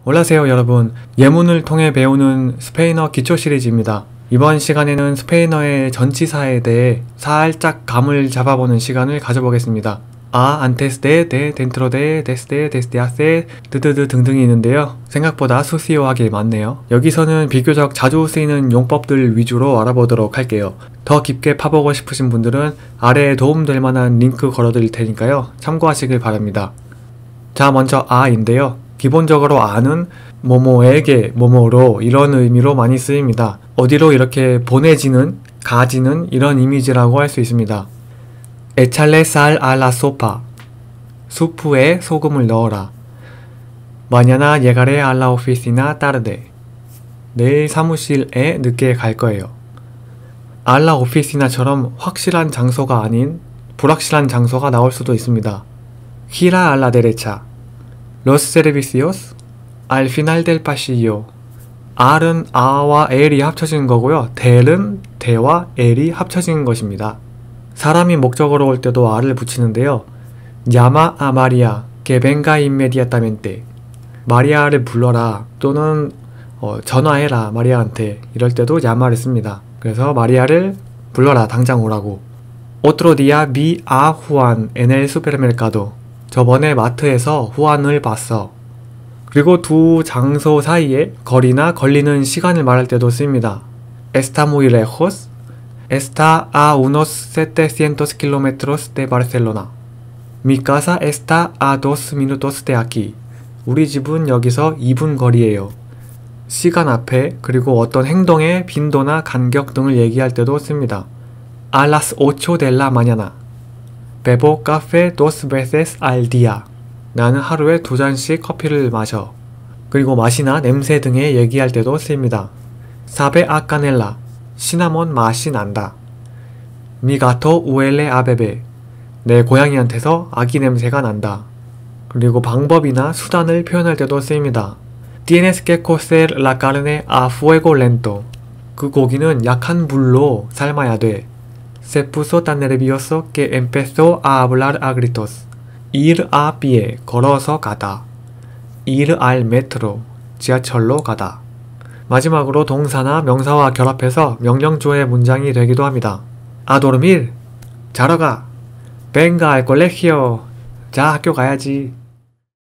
안녕하세요 여러분. 예문을 통해 배우는 스페인어 기초 시리즈입니다. 이번 시간에는 스페인어의 전치사에 대해 살짝 감을 잡아보는 시간을 가져보겠습니다. antes de, dentro de, desde, desde hace, 드드드 등등이 있는데요. 생각보다 수시어하게 많네요. 여기서는 비교적 자주 쓰이는 용법들 위주로 알아보도록 할게요. 더 깊게 파보고 싶으신 분들은 아래에 도움될 만한 링크 걸어드릴 테니까요. 참고하시길 바랍니다. 자, 먼저 아인데요. 기본적으로 아는 뭐뭐에게, 뭐뭐로 이런 의미로 많이 쓰입니다. 어디로 이렇게 보내지는, 가지는 이런 이미지라고 할 수 있습니다. Echarle sal a la sopa. 수프에 소금을 넣어라. Mañana llegaré a la oficina tarde. 내일 사무실에 늦게 갈 거예요. A la oficina처럼 확실한 장소가 아닌 불확실한 장소가 나올 수도 있습니다. Gira a la derecha. Los servicios al final del pasillo. R은 A와 L이 합쳐진 거고요. del은 대와 L이 합쳐진 것입니다. 사람이 목적어로 올 때도 R을 붙이는데요. Llama a María que venga inmediatamente. 마리아를 불러라 또는 전화해라 마리아한테 이럴 때도 llama를 씁니다. 그래서 마리아를 불러라 당장 오라고. Otro día vi a Juan en el supermercado. 저번에 마트에서 후안을 봤어. 그리고 두 장소 사이에 거리나 걸리는 시간을 말할 때도 씁니다. Está muy lejos. Está a unos 700 kilómetros de Barcelona. Mi casa está a 2 minutos de aquí. 우리 집은 여기서 2분 거리예요. 시간 앞에 그리고 어떤 행동의 빈도나 간격 등을 얘기할 때도 씁니다. A las 8 de la mañana. Bebo café 2 veces al día. 나는 하루에 2잔씩 커피를 마셔. 그리고 맛이나 냄새 등에 얘기할 때도 쓰입니다. Sabe a canela. 시나몬 맛이 난다. Mi gato huele a bebé. 내 고양이한테서 아기 냄새가 난다. 그리고 방법이나 수단을 표현할 때도 쓰입니다. Tienes que cocer la carne a fuego lento. 그 고기는 약한 불로 삶아야 돼. Se puso tan nervioso que empezó a hablar a gritos. Ir a pie, 걸어서 가다. Ir al metro, 지하철로 가다. 마지막으로 동사나 명사와 결합해서 명령조의 문장이 되기도 합니다. A dormir, 자러 가. Venga al colegio, 자 학교 가야지.